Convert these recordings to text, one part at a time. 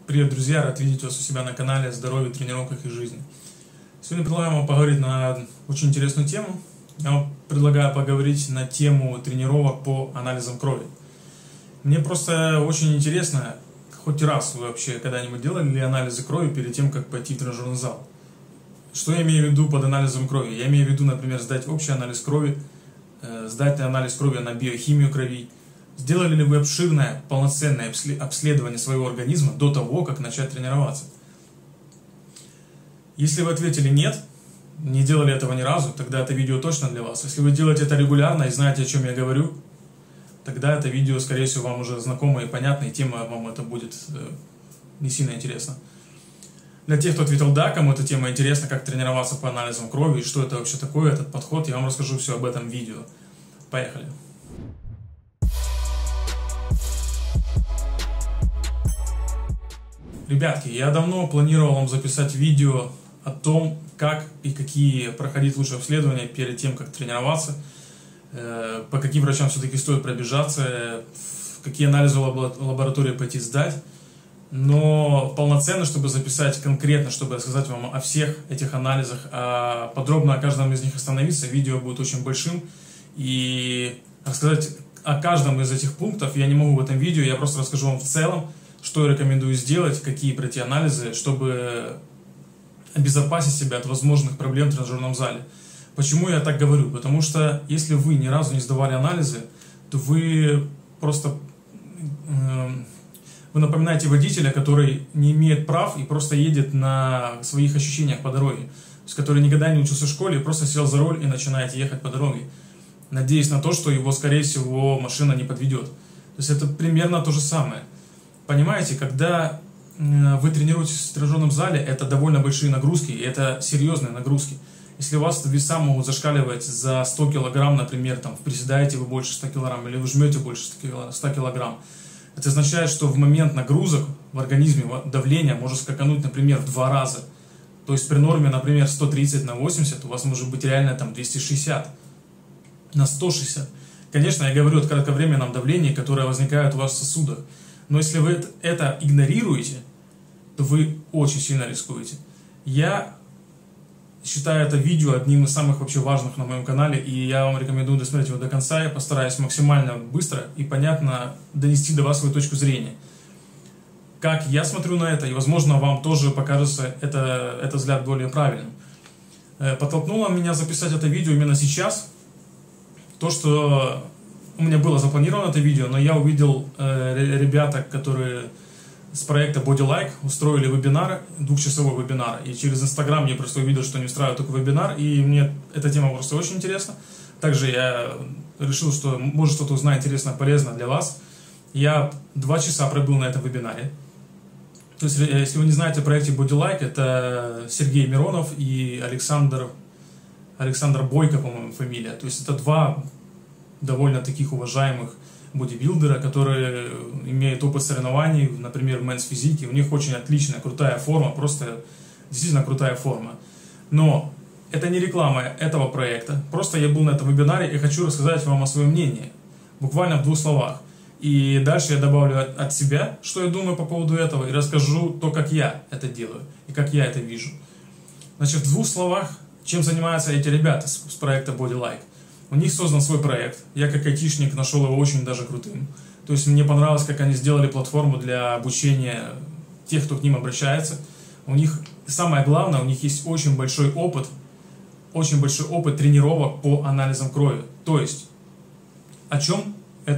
Привет, друзья! Рад видеть вас у себя на канале о здоровье, тренировках и жизни. Сегодня предлагаю вам поговорить на очень интересную тему. Я вам предлагаю поговорить на тему тренировок по анализам крови. Мне просто очень интересно, хоть раз вы вообще когда-нибудь делали ли анализы крови перед тем, как пойти в тренажерный зал? Что я имею в виду под анализом крови? Я имею в виду, например, сдать общий анализ крови, сдать анализ крови на биохимию крови. Сделали ли вы обширное, полноценное обследование своего организма до того, как начать тренироваться? Если вы ответили нет, не делали этого ни разу, тогда это видео точно для вас. Если вы делаете это регулярно и знаете, о чем я говорю, тогда это видео, скорее всего, вам уже знакомо и понятно, и тема вам это будет не сильно интересна. Для тех, кто ответил да, кому эта тема интересна, как тренироваться по анализам крови, и что это вообще такое, этот подход, я вам расскажу все об этом в видео. Поехали! Ребятки, я давно планировал вам записать видео о том, как и какие проходить лучше обследования перед тем, как тренироваться, по каким врачам все-таки стоит пробежаться, какие анализы в лаборатории пойти сдать. Но полноценно, чтобы записать конкретно, чтобы рассказать вам о всех этих анализах, а подробно о каждом из них остановиться, видео будет очень большим. И рассказать о каждом из этих пунктов я не могу в этом видео, я просто расскажу вам в целом, что я рекомендую сделать, какие пройти анализы, чтобы обезопасить себя от возможных проблем в тренажерном зале. Почему я так говорю? Потому что если вы ни разу не сдавали анализы, то вы просто вы напоминаете водителя, который не имеет прав и просто едет на своих ощущениях по дороге, с который никогда не учился в школе, просто сел за руль и начинает ехать по дороге, надеясь на то, что его, скорее всего, машина не подведет. То есть это примерно то же самое. Понимаете, когда вы тренируетесь в тренажерном зале, это довольно большие нагрузки, и это серьезные нагрузки. Если у вас веса могут зашкаливать за 100 килограмм, например, там, приседаете вы больше 100 килограмм, или вы жмете больше 100 килограмм, это означает, что в момент нагрузок в организме давление может скакануть, например, в 2 раза. То есть при норме, например, 130 на 80, у вас может быть реально там 260 на 160. Конечно, я говорю о кратковременном давлении, которое возникает у вас в сосудах. Но если вы это игнорируете, то вы очень сильно рискуете. Я считаю это видео одним из самых вообще важных на моем канале, и я вам рекомендую досмотреть его до конца. Я постараюсь максимально быстро и понятно донести до вас свою точку зрения. Как я смотрю на это, и, возможно, вам тоже покажется этот взгляд более правильным. Подтолкнуло меня записать это видео именно сейчас, то, что у меня было запланировано это видео, но я увидел ребята, которые с проекта BodyLike устроили вебинар, 2-часовой вебинар. И через Instagram я просто увидел, что они устраивают такой вебинар, и мне эта тема просто очень интересна. Также я решил, что может что-то узнать интересное, полезное для вас. Я 2 часа пробыл на этом вебинаре. То есть, если вы не знаете о проекте BodyLike, это Сергей Миронов и Александр Бойко, по-моему, фамилия. То есть это 2 довольно таких уважаемых бодибилдера, которые имеют опыт соревнований, например, в Men's Physique. У них очень отличная, крутая форма, просто действительно крутая форма. Но это не реклама этого проекта. Просто я был на этом вебинаре и хочу рассказать вам о своем мнении. Буквально в 2 словах. И дальше я добавлю от себя, что я думаю по поводу этого, и расскажу то, как я это делаю, и как я это вижу. Значит, в 2 словах, чем занимаются эти ребята с проекта BodyLike. У них создан свой проект. Я как айтишник нашел его очень даже крутым. То есть мне понравилось, как они сделали платформу для обучения тех, кто к ним обращается. У них, самое главное, у них есть очень большой опыт тренировок по анализам крови. То есть, о чем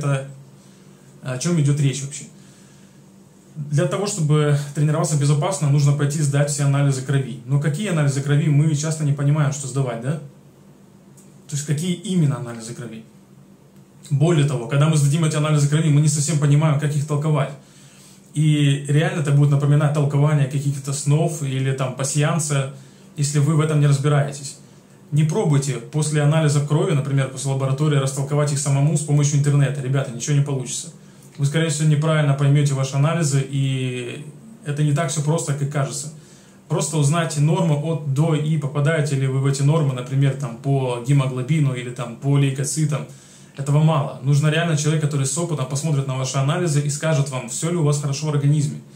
идет речь вообще? Для того, чтобы тренироваться безопасно, нужно пойти сдать все анализы крови. Но какие анализы крови, мы часто не понимаем, что сдавать, да? То есть, какие именно анализы крови. Более того, когда мы сдадим эти анализы крови, мы не совсем понимаем, как их толковать. И реально это будет напоминать толкование каких-то снов или там пасьянса, если вы в этом не разбираетесь. Не пробуйте после анализа крови, например, после лаборатории, растолковать их самому с помощью интернета. Ребята, ничего не получится. Вы, скорее всего, неправильно поймете ваши анализы, и это не так все просто, как кажется. Просто узнайте нормы от до и попадаете ли вы в эти нормы, например, там, по гемоглобину или там, по лейкоцитам. Этого мало. Нужно реально человек, который с опытом посмотрит на ваши анализы и скажет вам, все ли у вас хорошо в организме.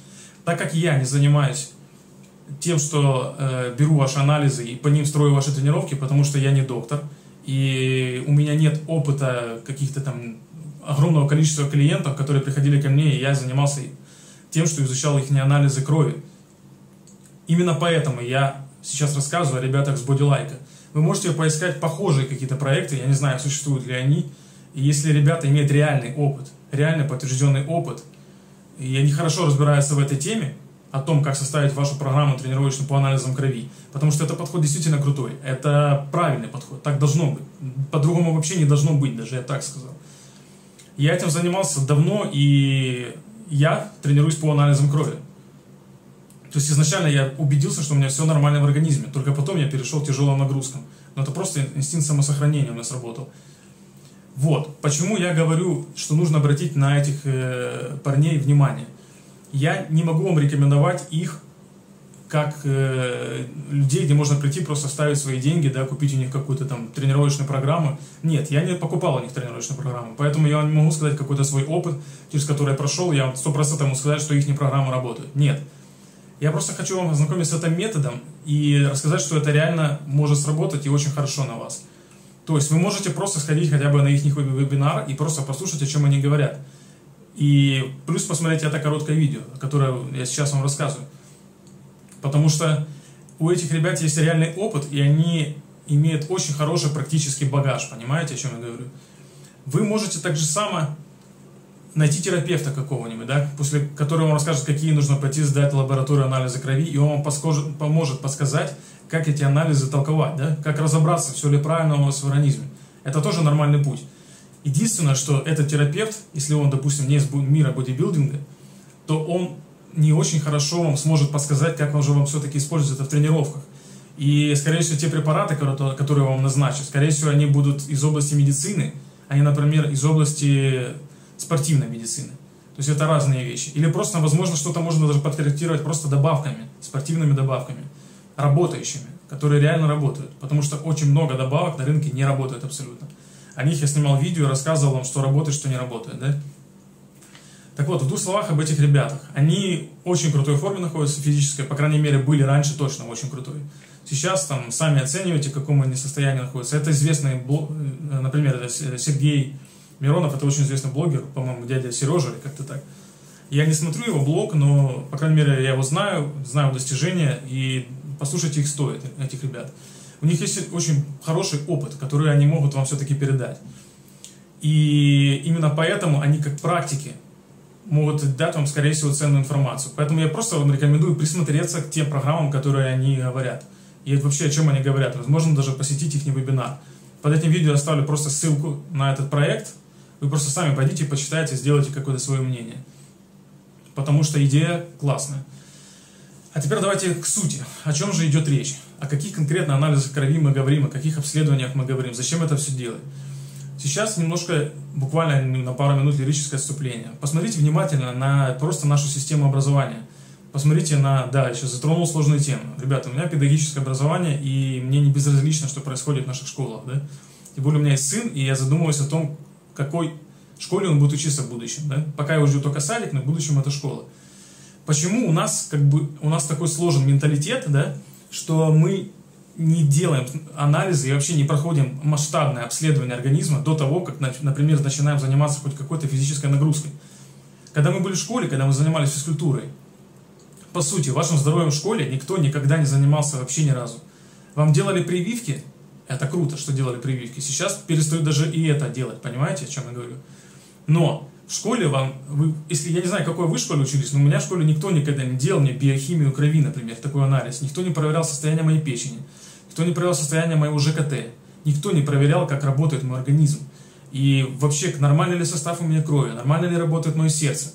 Так как я не занимаюсь тем, что беру ваши анализы и по ним строю ваши тренировки, потому что я не доктор, и у меня нет опыта каких-то там огромного количества клиентов, которые приходили ко мне, и я занимался тем, что изучал их анализы крови. Именно поэтому я сейчас рассказываю о ребятах с Бодилайка. Вы можете поискать похожие какие-то проекты, я не знаю, существуют ли они. И если ребята имеют реальный опыт, реально подтвержденный опыт, и они хорошо разбираются в этой теме, о том, как составить вашу программу тренировочную по анализам крови, потому что это подход действительно крутой, это правильный подход, так должно быть, по-другому вообще не должно быть, даже я так сказал. Я этим занимался давно, и я тренируюсь по анализам крови. То есть изначально я убедился, что у меня все нормально в организме, только потом я перешел к тяжелым нагрузкам. Но это просто инстинкт самосохранения у меня сработал. Вот, почему я говорю, что нужно обратить на этих парней внимание. Я не могу вам рекомендовать их как людей, где можно прийти, просто ставить свои деньги, да, купить у них какую-то там тренировочную программу. Нет, я не покупал у них тренировочную программу, поэтому я не могу сказать какой-то свой опыт, через который я прошел, я 100% могу сказать, что их программы работают. Нет. Я просто хочу вам ознакомить с этим методом и рассказать, что это реально может сработать и очень хорошо на вас. То есть вы можете просто сходить хотя бы на их вебинар и просто послушать, о чем они говорят. И плюс посмотреть это короткое видео, которое я сейчас вам рассказываю. Потому что у этих ребят есть реальный опыт, и они имеют очень хороший практический багаж. Понимаете, о чем я говорю? Вы можете так же само найти терапевта какого-нибудь, да, после которого вам расскажет, какие нужно пойти сдать лабораторию анализа крови, и он вам поможет подсказать, как эти анализы толковать, да, как разобраться, все ли правильно у вас в организме. Это тоже нормальный путь. Единственное, что этот терапевт, если он, допустим, не из мира бодибилдинга, то он не очень хорошо вам сможет подсказать, как он же вам все-таки использует это в тренировках. И, скорее всего, те препараты, которые вам назначат, скорее всего, они будут из области медицины, а не, например, из области спортивной медицины. То есть это разные вещи. Или просто, возможно, что-то можно даже подкорректировать просто добавками, спортивными добавками, работающими, которые реально работают. Потому что очень много добавок на рынке не работает абсолютно. О них я снимал видео и рассказывал вам, что работает, что не работает. Да? Так вот, в двух словах об этих ребятах. Они в очень крутой форме находятся физической, по крайней мере, были раньше точно очень крутой. Сейчас там сами оцениваете, в каком они состоянии находятся. Это известный, например, это Сергей Миронов, это очень известный блогер, по-моему, дядя Сережа или как-то так. Я не смотрю его блог, но, по крайней мере, я его знаю достижения, и послушать их стоит, этих ребят. У них есть очень хороший опыт, который они могут вам все-таки передать. И именно поэтому они, как практики, могут дать вам, скорее всего, ценную информацию. Поэтому я просто вам рекомендую присмотреться к тем программам, которые они говорят. И вообще, о чем они говорят. Возможно, даже посетить их вебинар. Под этим видео я оставлю просто ссылку на этот проект. Вы просто сами пойдите, почитайте, сделайте какое-то свое мнение. Потому что идея классная. А теперь давайте к сути. О чем же идет речь? О каких конкретно анализах крови мы говорим, о каких обследованиях мы говорим, зачем это все делать? Сейчас немножко, буквально на пару минут лирическое отступление. Посмотрите внимательно на просто нашу систему образования. Посмотрите на... Да, я сейчас затронул сложную тему. Ребята, у меня педагогическое образование, и мне не безразлично, что происходит в наших школах. Да? Тем более у меня есть сын, и я задумываюсь о том, в какой школе он будет учиться в будущем. Да? Пока я уже только садик, но в будущем это школа. Почему у нас такой сложен менталитет, да, что мы не делаем анализы и вообще не проходим масштабное обследование организма до того, как, например, начинаем заниматься хоть какой-то физической нагрузкой. Когда мы были в школе, когда мы занимались физкультурой, по сути, вашим здоровьем в школе никто никогда не занимался вообще ни разу. Вам делали прививки, это круто, что делали прививки. Сейчас перестают даже и это делать, понимаете, о чем я говорю? Но в школе если я не знаю, какой вы в школе учились, но у меня в школе никто никогда не делал мне биохимию крови, например, такой анализ. Никто не проверял состояние моей печени, никто не проверял состояние моего ЖКТ, никто не проверял, как работает мой организм. И вообще, нормальный ли состав у меня крови, нормально ли работает мое сердце.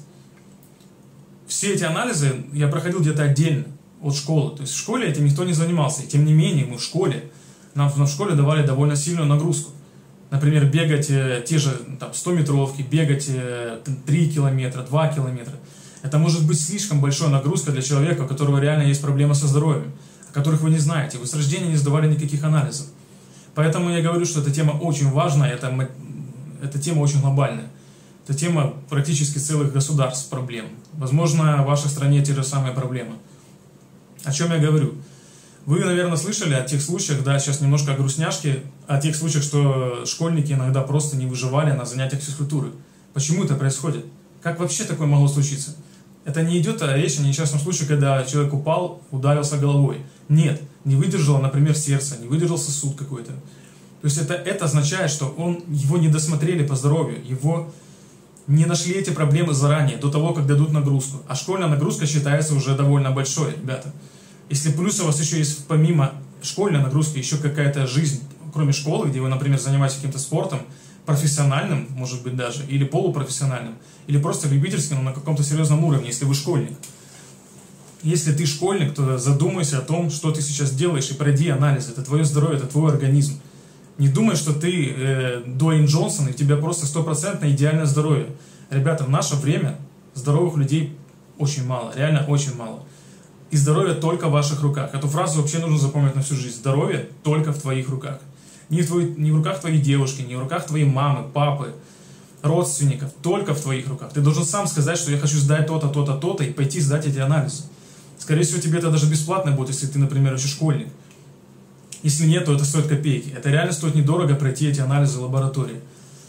Все эти анализы я проходил где-то отдельно от школы. То есть в школе этим никто не занимался. И тем не менее, нам в школе давали довольно сильную нагрузку. Например, бегать те же 100-метровки, бегать 3 километра, 2 километра. Это может быть слишком большой нагрузкой для человека, у которого реально есть проблемы со здоровьем, о которых вы не знаете. Вы с рождения не сдавали никаких анализов. Поэтому я говорю, что эта тема очень важная, эта тема очень глобальная. Это тема практически целых государств проблем. Возможно, в вашей стране те же самые проблемы. О чем я говорю? Вы, наверное, слышали о тех случаях, да, сейчас немножко о грустняшке, о тех случаях, что школьники иногда просто не выживали на занятиях физкультуры. Почему это происходит? Как вообще такое могло случиться? Это не идет речь о несчастном случае, когда человек упал, ударился головой. Нет, не выдержало, например, сердце, не выдержал сосуд какой-то. То есть это означает, что его не досмотрели по здоровью, его не нашли эти проблемы заранее, до того, как дадут нагрузку. А школьная нагрузка считается уже довольно большой, ребята. Если плюс у вас еще есть помимо школьной нагрузки еще какая-то жизнь, кроме школы, где вы, например, занимаетесь каким-то спортом, профессиональным, может быть даже, или полупрофессиональным, или просто любительским, но на каком-то серьезном уровне, если вы школьник. Если ты школьник, то задумайся о том, что ты сейчас делаешь, и пройди анализ. Это твое здоровье, это твой организм. Не думай, что ты Дуэйн Джонсон, и у тебя просто 100% идеальное здоровье. Ребята, в наше время здоровых людей очень мало, реально очень мало. И здоровье только в ваших руках. Эту фразу вообще нужно запомнить на всю жизнь. Здоровье только в твоих руках. Не в руках твоей девушки, не в руках твоей мамы, папы, родственников. Только в твоих руках. Ты должен сам сказать, что я хочу сдать то-то, то-то, то-то, и пойти сдать эти анализы. Скорее всего, тебе это даже бесплатно будет, если ты, например, еще школьник. Если нет, то это стоит копейки. Это реально стоит недорого пройти эти анализы в лаборатории.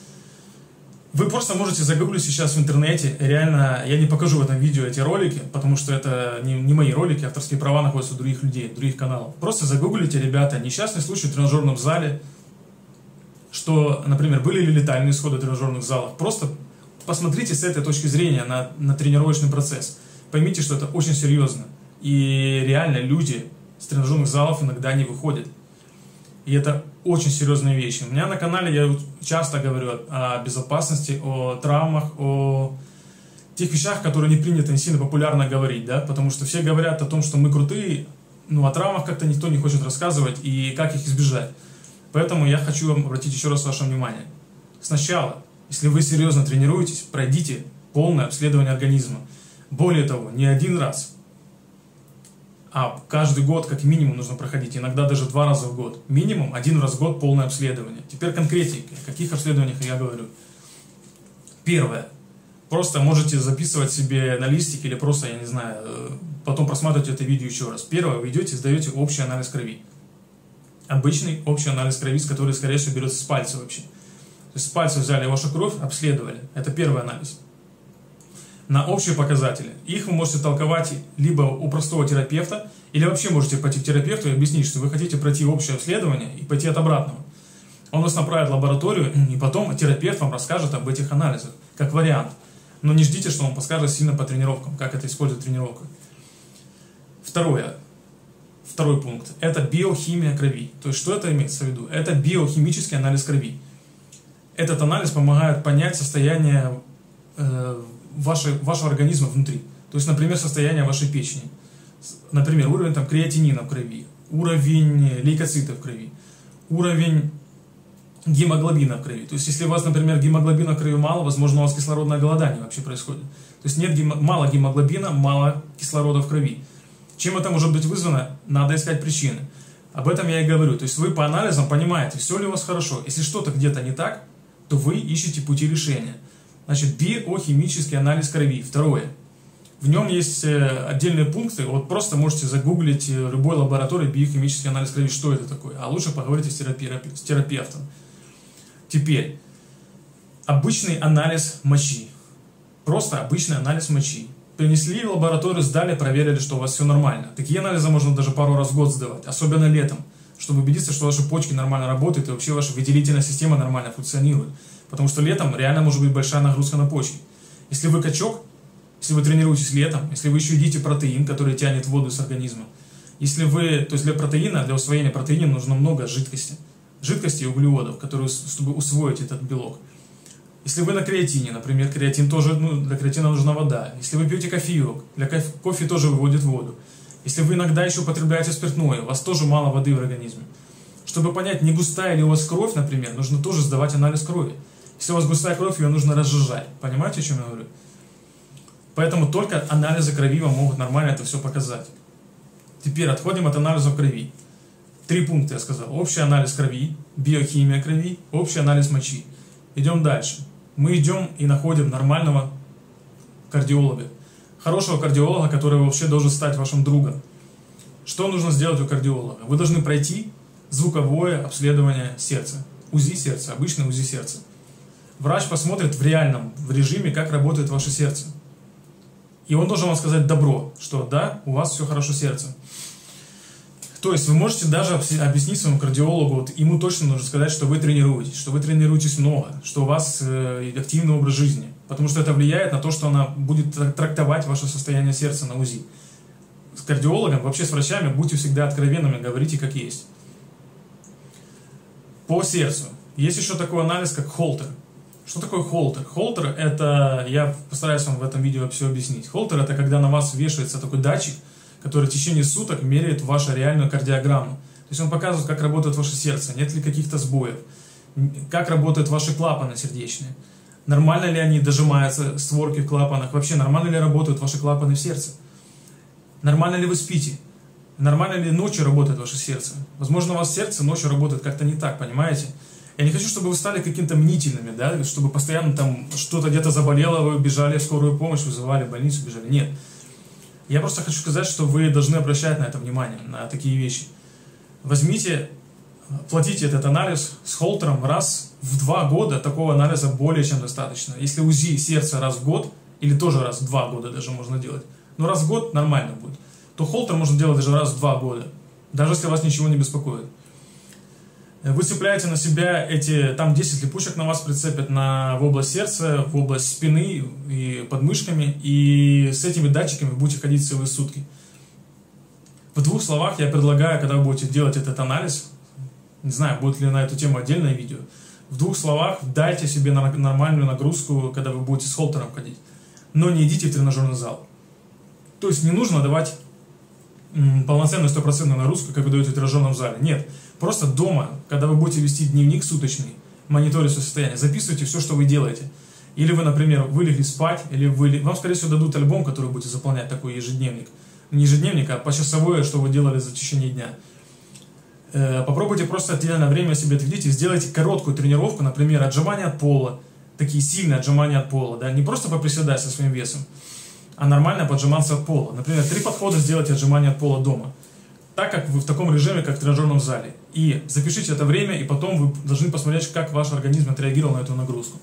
Вы просто можете загуглить сейчас в интернете, реально, я не покажу в этом видео эти ролики, потому что это не мои ролики, авторские права находятся у других людей, других каналов. Просто загуглите, ребята, несчастный случай в тренажерном зале, что, например, были ли летальные исходы в тренажерных залах. Просто посмотрите с этой точки зрения на тренировочный процесс. Поймите, что это очень серьезно. И реально люди с тренажерных залов иногда не выходят. И это очень серьезные вещи. У меня на канале я часто говорю о безопасности, о травмах, о тех вещах, которые не принято, не сильно популярно говорить, да, потому что все говорят о том, что мы крутые, но о травмах как-то никто не хочет рассказывать и как их избежать. Поэтому я хочу обратить еще раз ваше внимание. Сначала, если вы серьезно тренируетесь, пройдите полное обследование организма. Более того, не один раз, а каждый год как минимум нужно проходить, иногда даже 2 раза в год. Минимум 1 раз в год полное обследование. Теперь конкретнее, о каких обследованиях я говорю. Первое. Просто можете записывать себе на листик или просто, я не знаю, потом просматривать это видео еще раз. Первое, вы идете и сдаете общий анализ крови. Обычный общий анализ крови, который, скорее всего, берется с пальца вообще. То есть с пальца взяли вашу кровь, обследовали. Это первый анализ. На общие показатели. Их вы можете толковать либо у простого терапевта, или вообще можете пойти к терапевту и объяснить, что вы хотите пройти общее обследование и пойти от обратного. Он вас направит в лабораторию, и потом терапевт вам расскажет об этих анализах, как вариант. Но не ждите, что он подскажет сильно по тренировкам, как это использовать тренировку. Второй пункт. Это биохимия крови. То есть, что это имеется в виду? Это биохимический анализ крови. Этот анализ помогает понять состояние вашего организма внутри. То есть, например, состояние вашей печени. Например, уровень креатинина в крови, уровень лейкоцитов в крови, уровень гемоглобина в крови. То есть, если у вас, например, гемоглобина в крови мало, возможно, у вас кислородное голодание вообще происходит. То есть, нет мало гемоглобина, мало кислорода в крови. Чем это может быть вызвано, надо искать причины. Об этом я и говорю. То есть, вы по анализам понимаете, все ли у вас хорошо. Если что-то где-то не так, то вы ищете пути решения. Значит, биохимический анализ крови. Второе. В нем есть отдельные пункты. Вот просто можете загуглить в любой лаборатории биохимический анализ крови, что это такое. А лучше поговорите с терапевтом. Теперь. Обычный анализ мочи. Просто обычный анализ мочи. Принесли в лабораторию, сдали, проверили, что у вас все нормально. Такие анализы можно даже пару раз в год сдавать. Особенно летом. Чтобы убедиться, что ваши почки нормально работают и вообще ваша выделительная система нормально функционирует. Потому что летом реально может быть большая нагрузка на почки. Если вы качок, если вы тренируетесь летом, если вы еще едите протеин, который тянет воду с организма, если вы, то есть для протеина, для усвоения протеина нужно много жидкости. Жидкости и углеводов, чтобы усвоить этот белок. Если вы на креатине, например, креатин тоже, для креатина нужна вода. Если вы пьете кофеек, для кофе тоже выводит воду. Если вы иногда еще употребляете спиртное, у вас тоже мало воды в организме. Чтобы понять, не густая ли у вас кровь, например, нужно тоже сдавать анализ крови. Если у вас густая кровь, ее нужно разжижать. Понимаете, о чем я говорю? Поэтому только анализы крови вам могут нормально это все показать. Теперь отходим от анализов крови. 3 пункта я сказал. Общий анализ крови, биохимия крови, общий анализ мочи. Идем дальше. Мы идем и находим нормального кардиолога. Хорошего кардиолога, который вообще должен стать вашим другом. Что нужно сделать у кардиолога? Вы должны пройти звуковое обследование сердца. УЗИ сердца, обычное УЗИ сердца. Врач посмотрит в реальном, в режиме, как работает ваше сердце. И он должен вам сказать добро, что да, у вас все хорошо сердце. То есть вы можете даже объяснить своему кардиологу, вот ему точно нужно сказать, что вы тренируетесь много, что у вас активный образ жизни. Потому что это влияет на то, что она будет трактовать ваше состояние сердца на УЗИ. С кардиологом, вообще с врачами, будьте всегда откровенными, говорите как есть. По сердцу. Есть еще такой анализ, как Холтер. Что такое Холтер? Холтер — это, я постараюсь вам в этом видео все объяснить. Холтер — это когда на вас вешается такой датчик, который в течение суток меряет вашу реальную кардиограмму. То есть он показывает, как работает ваше сердце, нет ли каких-то сбоев, как работают ваши клапаны сердечные, нормально ли они дожимаются, створки в клапанах, вообще нормально ли работают ваши клапаны в сердце, нормально ли вы спите, нормально ли ночью работает ваше сердце. Возможно, у вас сердце ночью работает как-то не так, понимаете? Я не хочу, чтобы вы стали каким-то мнительными, да, чтобы постоянно там что-то где-то заболело, вы бежали в скорую помощь, вызывали больницу, бежали. Нет. Я просто хочу сказать, что вы должны обращать на это внимание, на такие вещи. Возьмите, платите этот анализ с Холтером раз в 2 года, такого анализа более чем достаточно. Если УЗИ сердца раз в год, или тоже раз в 2 года даже можно делать, но раз в год нормально будет, то Холтер можно делать даже раз в 2 года, даже если вас ничего не беспокоит. Вы цепляете на себя эти, там 10 липучек на вас прицепят в область сердца, в область спины и подмышками, и с этими датчиками вы будете ходить целые сутки. В 2 словах я предлагаю, когда вы будете делать этот анализ, не знаю, будет ли на эту тему отдельное видео, в 2 словах дайте себе нормальную нагрузку, когда вы будете с Холтером ходить, но не идите в тренажерный зал. То есть не нужно давать полноценную 100% нагрузку, как вы даете в тренажерном зале. Нет. Просто дома, когда вы будете вести дневник суточный, мониторить свое состояние, записывайте все, что вы делаете. Или вы, например, вылегли спать, или вам, скорее всего, дадут альбом, который вы будете заполнять, такой ежедневник. Не ежедневник, а почасовое, что вы делали за течение дня. Попробуйте просто отдельное время себе отведите, сделайте короткую тренировку, например, отжимания от пола, такие сильные отжимания от пола, да, не просто поприседать со своим весом, а нормально поджиматься от пола. Например, 3 подхода сделайте отжимания от пола дома. Так как вы в таком режиме, как в тренажерном зале. И запишите это время, и потом вы должны посмотреть, как ваш организм отреагировал на эту нагрузку.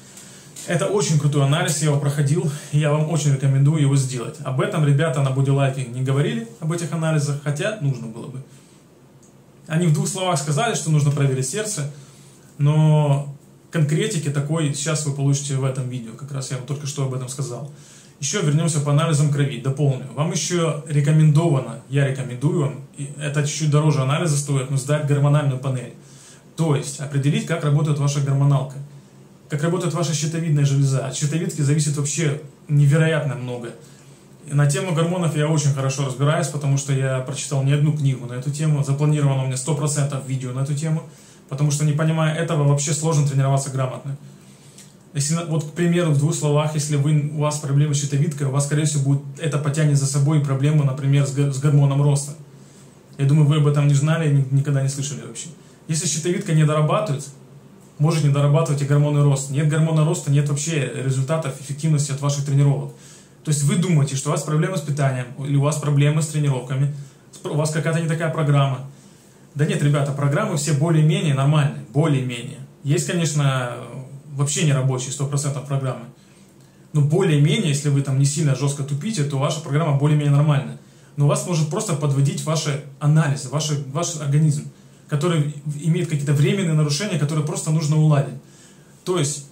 Это очень крутой анализ, я его проходил, и я вам очень рекомендую его сделать. Об этом ребята на Бодилайфе не говорили, об этих анализах, хотя нужно было бы. Они в 2 словах сказали, что нужно проверить сердце, но конкретики такой сейчас вы получите в этом видео, как раз я вам только что об этом сказал. Еще вернемся по анализам крови, дополню. Вам еще рекомендовано, я рекомендую вам, это чуть-чуть дороже анализа стоит, но сдать гормональную панель. То есть определить, как работает ваша гормоналка, как работает ваша щитовидная железа. От щитовидки зависит вообще невероятно много. И на тему гормонов я очень хорошо разбираюсь, потому что я прочитал не одну книгу на эту тему, запланировано у меня 100% видео на эту тему, потому что не понимая этого, вообще сложно тренироваться грамотно. Если, вот, к примеру, в 2 словах, если у вас проблемы с щитовидкой, у вас, скорее всего, это потянет за собой проблемы, например, с гормоном роста. Я думаю, вы об этом не знали и никогда не слышали вообще. Если щитовидка не дорабатывает, может не дорабатывать и гормоны роста. Нет гормона роста, нет вообще результатов эффективности от ваших тренировок. То есть вы думаете, что у вас проблемы с питанием, или у вас проблемы с тренировками, у вас какая-то не такая программа. Да нет, ребята, программы все более-менее нормальные, более-менее. Есть, конечно, вообще не рабочие 100% программы. Но более-менее, если вы там не сильно жестко тупите, то ваша программа более-менее нормальная. Но у вас может просто подводить ваши анализы, ваш организм, который имеет какие-то временные нарушения, которые просто нужно уладить. То есть,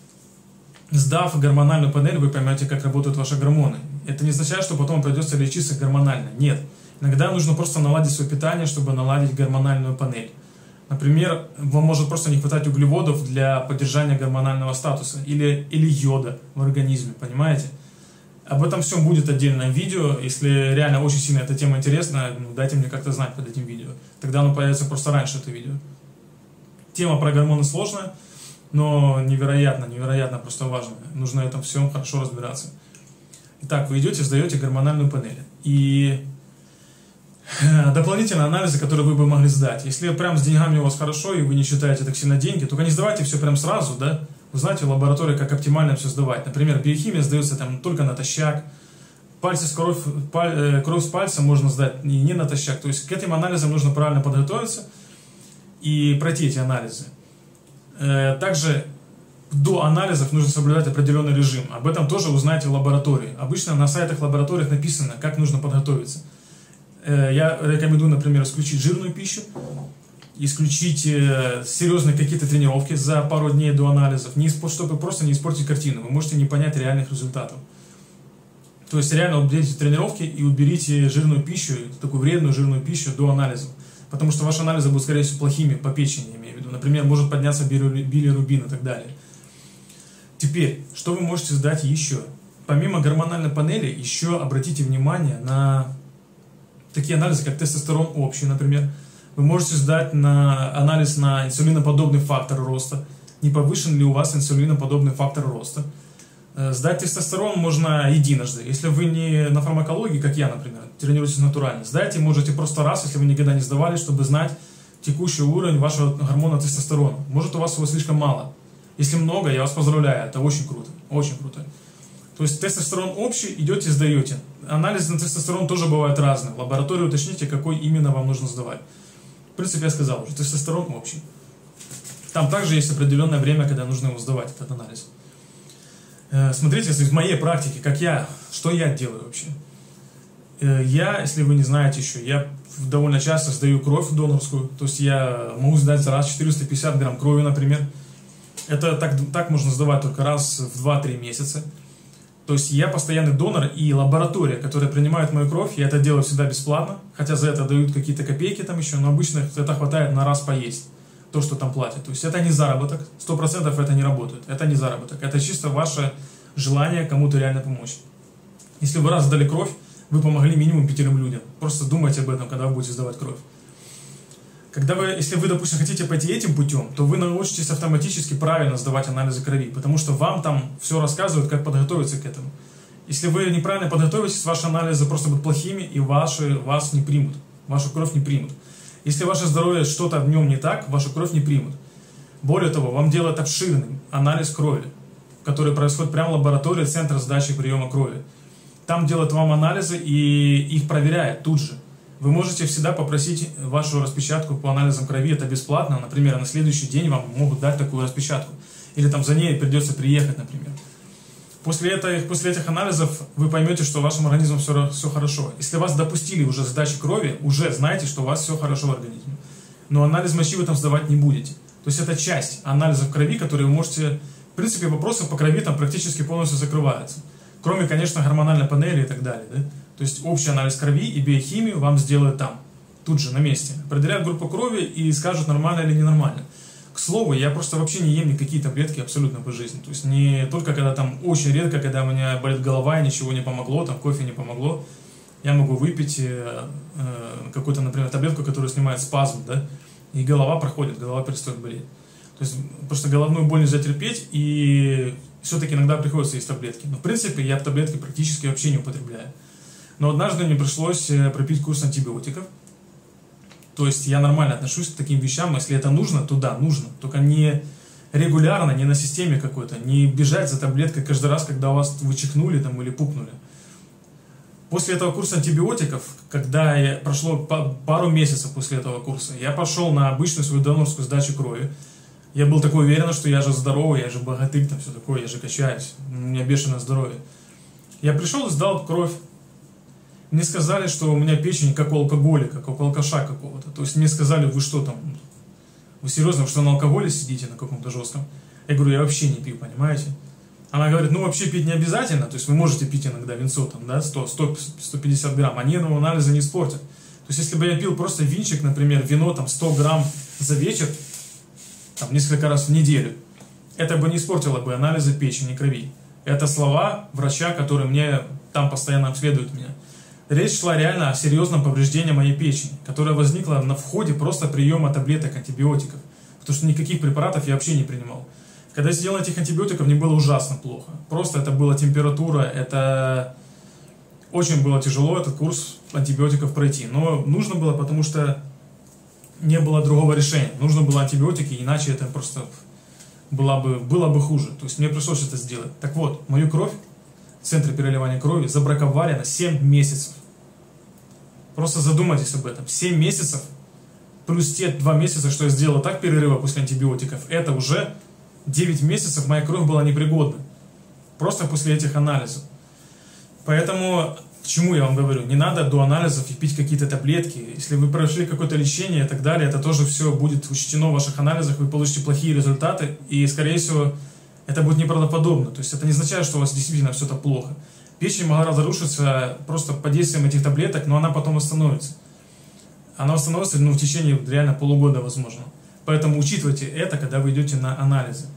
сдав гормональную панель, вы поймете, как работают ваши гормоны. Это не означает, что потом придется лечиться гормонально. Нет. Иногда нужно просто наладить свое питание, чтобы наладить гормональную панель. Например, вам может просто не хватать углеводов для поддержания гормонального статуса или йода в организме, понимаете? Об этом всем будет отдельное видео. Если реально очень сильно эта тема интересна, дайте мне как-то знать под этим видео. Тогда оно появится просто раньше, это видео. Тема про гормоны сложная, но невероятно просто важная. Нужно в этом всем хорошо разбираться. Итак, вы идете, сдаете гормональную панель. И дополнительные анализы, которые вы бы могли сдать. Если прям с деньгами у вас хорошо, и вы не считаете так сильно деньги, только не сдавайте все прям сразу, да? узнать в лаборатории, как оптимально все сдавать. Например, биохимия сдается там только натощак, кровь с пальца можно сдать не натощак. То есть к этим анализам нужно правильно подготовиться и пройти эти анализы. Также до анализов нужно соблюдать определенный режим. Об этом тоже узнаете в лаборатории. Обычно на сайтах лабораторий написано, как нужно подготовиться. Я рекомендую, например, исключить жирную пищу, исключить серьезные какие-то тренировки за пару дней до анализов, чтобы просто не испортить картину. Вы можете не понять реальных результатов. То есть реально уберите тренировки и уберите жирную пищу, такую вредную жирную пищу до анализов. Потому что ваши анализы будут, скорее всего, плохими по печени, я имею в виду. Например, может подняться билирубин и так далее. Теперь, что вы можете сдать еще? Помимо гормональной панели, еще обратите внимание на такие анализы, как тестостерон общий, например. Вы можете сдать анализ на инсулиноподобный фактор роста. Не повышен ли у вас инсулиноподобный фактор роста? Сдать тестостерон можно единожды. Если вы не на фармакологии, как я, например, тренируетесь натурально, сдайте можете просто раз, если вы никогда не сдавали, чтобы знать текущий уровень вашего гормона тестостерона. Может, у вас его слишком мало. Если много, я вас поздравляю, это очень круто. Очень круто. То есть тестостерон общий, идете, сдаете. Анализы на тестостерон тоже бывают разные. В лаборатории уточните, какой именно вам нужно сдавать. В принципе, я сказал уже, тестостерон общий. Там также есть определенное время, когда нужно его сдавать, этот анализ. Смотрите, из моей практики, что я делаю вообще. Если вы не знаете еще, я довольно часто сдаю кровь донорскую. То есть я могу сдать за раз 450 грамм крови, например. Это так можно сдавать только раз в 2-3 месяца. То есть я постоянный донор, и лаборатория, которая принимает мою кровь, я это делаю всегда бесплатно, хотя за это дают какие-то копейки там еще, но обычно это хватает на раз поесть, то, что там платят. То есть это не заработок, 100% это не работает, это не заработок, это чисто ваше желание кому-то реально помочь. Если вы раз сдали кровь, вы помогли минимум 5 людям. Просто думайте об этом, когда вы будете сдавать кровь. Если вы, допустим, хотите пойти этим путем, то вы научитесь автоматически правильно сдавать анализы крови, потому что вам там все рассказывают, как подготовиться к этому. Если вы неправильно подготовитесь, ваши анализы просто будут плохими, и вас не примут, вашу кровь не примут. Если ваше здоровье что-то в нем не так, вашу кровь не примут. Более того, вам делают обширный анализ крови, который происходит прямо в лаборатории Центра сдачи и приема крови. Там делают вам анализы и их проверяют тут же. Вы можете всегда попросить вашу распечатку по анализам крови, это бесплатно. Например, на следующий день вам могут дать такую распечатку. Или там за ней придется приехать, например. После этих анализов вы поймете, что в вашем организме все хорошо. Если вас допустили уже сдачи крови, уже знаете, что у вас все хорошо в организме. Но анализ мочи вы там сдавать не будете. То есть это часть анализов крови, которые вы можете... В принципе, вопросы по крови там практически полностью закрываются. Кроме, конечно, гормональной панели и так далее. Да? То есть общий анализ крови и биохимию вам сделают там, тут же, на месте. Определяют группу крови и скажут, нормально или ненормально. К слову, я просто вообще не ем никакие таблетки абсолютно по жизни. То есть не только когда там, очень редко, когда у меня болит голова и ничего не помогло, там кофе не помогло, я могу выпить какую-то, например, таблетку, которая снимает спазм, да, и голова проходит, голова перестает болеть. То есть просто головную боль нельзя терпеть, и все-таки иногда приходится есть таблетки. Но в принципе я таблетки практически вообще не употребляю. Но однажды мне пришлось пропить курс антибиотиков. То есть я нормально отношусь к таким вещам. Если это нужно, то да, нужно. Только не регулярно, не на системе какой-то. Не бежать за таблеткой каждый раз, когда у вас вы чихнули там, или пукнули. После этого курса антибиотиков, когда прошло пару месяцев после этого курса, я пошел на обычную свою донорскую сдачу крови. Я был такой уверен, что я же здоровый, я же богатырь, там все такое, я же качаюсь. У меня бешеное здоровье. Я пришел и сдал кровь. Мне сказали, что у меня печень как у алкоголика, как у алкаша какого-то. То есть мне сказали, вы что там, вы серьезно, вы что на алкоголе сидите на каком-то жестком? Я говорю, я вообще не пью, понимаете? Она говорит, ну вообще пить не обязательно, то есть вы можете пить иногда винцо, там, да, 100-150 грамм, они этого анализа не испортят. То есть если бы я пил просто винчик, например, вино там 100 грамм за вечер, там, несколько раз в неделю, это бы не испортило бы анализы печени и крови. Это слова врача, который мне там постоянно обследует меня. Речь шла реально о серьезном повреждении моей печени, которое возникло на входе просто приема таблеток антибиотиков, потому что никаких препаратов я вообще не принимал. Когда я сидел на этих антибиотиках, мне было ужасно плохо. Просто это была температура, это очень было тяжело этот курс антибиотиков пройти. Но нужно было, потому что не было другого решения. Нужно было антибиотики, иначе это просто было бы хуже. То есть мне пришлось это сделать. Так вот, мою кровь, центры переливания крови забраковали на 7 месяцев. Просто задумайтесь об этом. 7 месяцев плюс те 2 месяца, что я сделал так перерыва после антибиотиков, это уже 9 месяцев моя кровь была непригодна. Просто после этих анализов. Поэтому, к чему я вам говорю, не надо до анализов и пить какие-то таблетки. Если вы прошли какое-то лечение и так далее, это тоже все будет учтено в ваших анализах, вы получите плохие результаты, и, скорее всего, это будет неправдоподобно. То есть это не означает, что у вас действительно все так плохо. Печень могла разрушиться просто под действием этих таблеток, но она потом восстановится. Она восстановится в течение реально полугода, возможно. Поэтому учитывайте это, когда вы идете на анализы.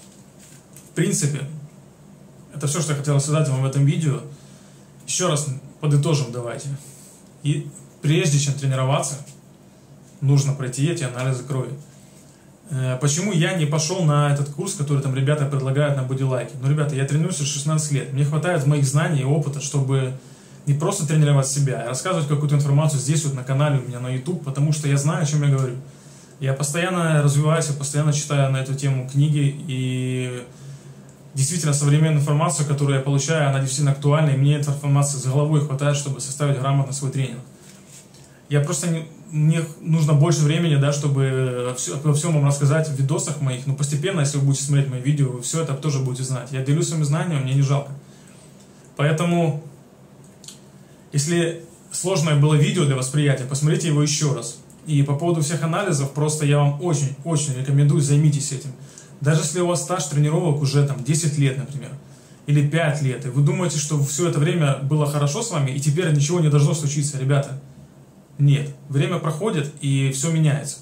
В принципе, это все, что я хотел сказать вам в этом видео. Еще раз подытожим давайте. И прежде чем тренироваться, нужно пройти эти анализы крови. Почему я не пошел на этот курс, который там ребята предлагают на бодилайке? Ну, ребята, я тренируюсь уже 16 лет. Мне хватает моих знаний и опыта, чтобы не просто тренировать себя, а рассказывать какую-то информацию здесь вот на канале у меня на YouTube, потому что я знаю, о чем я говорю. Я постоянно развиваюсь, я постоянно читаю на эту тему книги, и действительно современную информацию, которую я получаю, она действительно актуальна, и мне этой информации с головой хватает, чтобы составить грамотно свой тренинг. Я просто мне нужно больше времени, да, чтобы обо всем вам рассказать в видосах моих, но постепенно, если вы будете смотреть мои видео, вы все это тоже будете знать. Я делюсь своими знаниями, мне не жалко. Поэтому, если сложное было видео для восприятия, посмотрите его еще раз. И по поводу всех анализов, просто я вам очень-очень рекомендую, займитесь этим. Даже если у вас стаж тренировок уже там 10 лет, например, или 5 лет, и вы думаете, что все это время было хорошо с вами, и теперь ничего не должно случиться, ребята. Нет. Время проходит, и все меняется.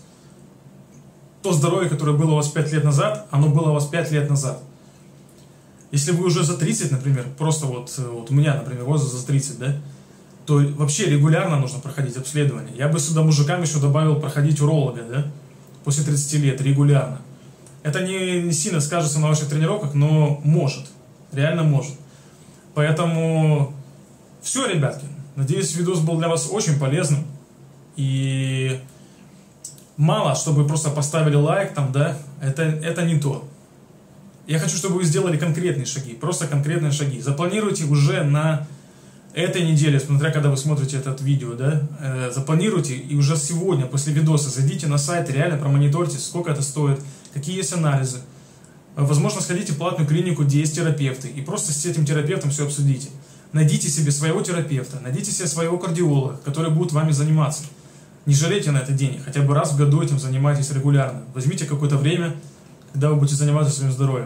То здоровье, которое было у вас 5 лет назад, оно было у вас 5 лет назад. Если вы уже за 30, например, просто вот у меня, например, возраст за 30, да, то вообще регулярно нужно проходить обследование. Я бы сюда мужикам еще добавил проходить уролога, да, после 30 лет регулярно. Это не сильно скажется на ваших тренировках, но может, реально может. Поэтому все, ребятки, надеюсь, видос был для вас очень полезным. И мало, чтобы просто поставили лайк там, да, это не то. Я хочу, чтобы вы сделали конкретные шаги, просто конкретные шаги. Запланируйте уже на этой неделе, смотря когда вы смотрите это видео, да, запланируйте и уже сегодня, после видоса, зайдите на сайт, реально промониторьте, сколько это стоит, какие есть анализы. Возможно, сходите в платную клинику, где есть терапевты, и просто с этим терапевтом все обсудите. Найдите себе своего терапевта, найдите себе своего кардиолога, который будет вами заниматься. Не жалейте на это денег, хотя бы раз в году этим занимайтесь регулярно. Возьмите какое-то время, когда вы будете заниматься своим здоровьем.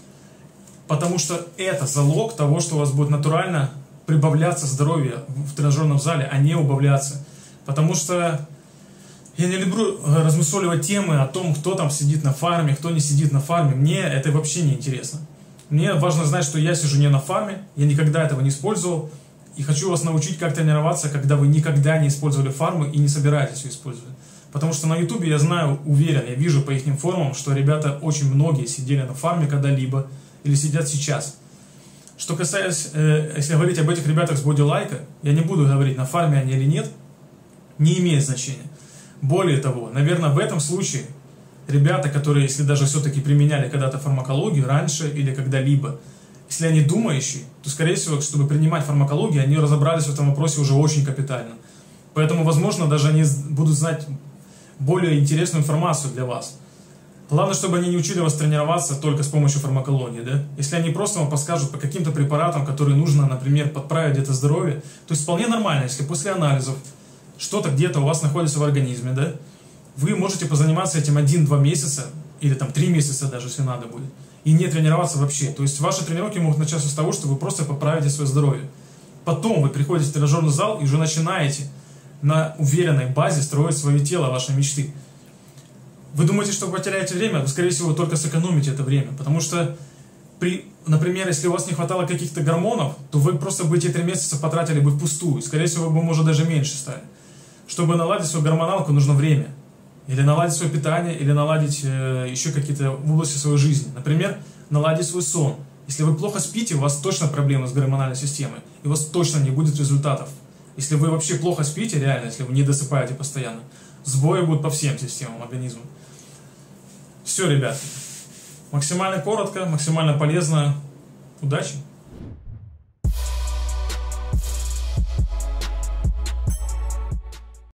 Потому что это залог того, что у вас будет натурально прибавляться здоровье в тренажерном зале, а не убавляться. Потому что я не люблю размусоливать темы о том, кто там сидит на фарме, кто не сидит на фарме. Мне это вообще не интересно. Мне важно знать, что я сижу не на фарме, я никогда этого не использовал. И хочу вас научить, как тренироваться, когда вы никогда не использовали фармы и не собираетесь ее использовать. Потому что на ютубе я знаю, уверен, я вижу по их форумам, что ребята очень многие сидели на фарме когда-либо или сидят сейчас. Что касается, если говорить об этих ребятах с бодилайка, я не буду говорить, на фарме они или нет, не имеет значения. Более того, наверное, в этом случае ребята, которые, если даже все-таки применяли когда-то фармакологию раньше или когда-либо, если они думающие, то, скорее всего, чтобы принимать фармакологию, они разобрались в этом вопросе уже очень капитально. Поэтому, возможно, даже они будут знать более интересную информацию для вас. Главное, чтобы они не учили вас тренироваться только с помощью фармакологии, да? Если они просто вам подскажут по каким-то препаратам, которые нужно, например, подправить где-то здоровье, то есть вполне нормально, если после анализов что-то где-то у вас находится в организме, да? Вы можете позаниматься этим 1-2 месяца, или там 3 месяца даже, если надо будет, и не тренироваться вообще. То есть ваши тренировки могут начаться с того, что вы просто поправите свое здоровье. Потом вы приходите в тренажерный зал и уже начинаете на уверенной базе строить свое тело, ваши мечты. Вы думаете, что вы потеряете время? Вы, скорее всего, только сэкономите это время. Потому что, например, если у вас не хватало каких-то гормонов, то вы просто бы эти 3 месяца потратили бы впустую. Скорее всего, вы бы, может, даже меньше стали. Чтобы наладить свою гормоналку, нужно время. Или наладить свое питание, или наладить еще какие-то в области своей жизни. Например, наладить свой сон. Если вы плохо спите, у вас точно проблемы с гормональной системой. И у вас точно не будет результатов. Если вы вообще плохо спите, реально, если вы не досыпаете постоянно, сбои будут по всем системам организма. Все, ребят. Максимально коротко, максимально полезно. Удачи!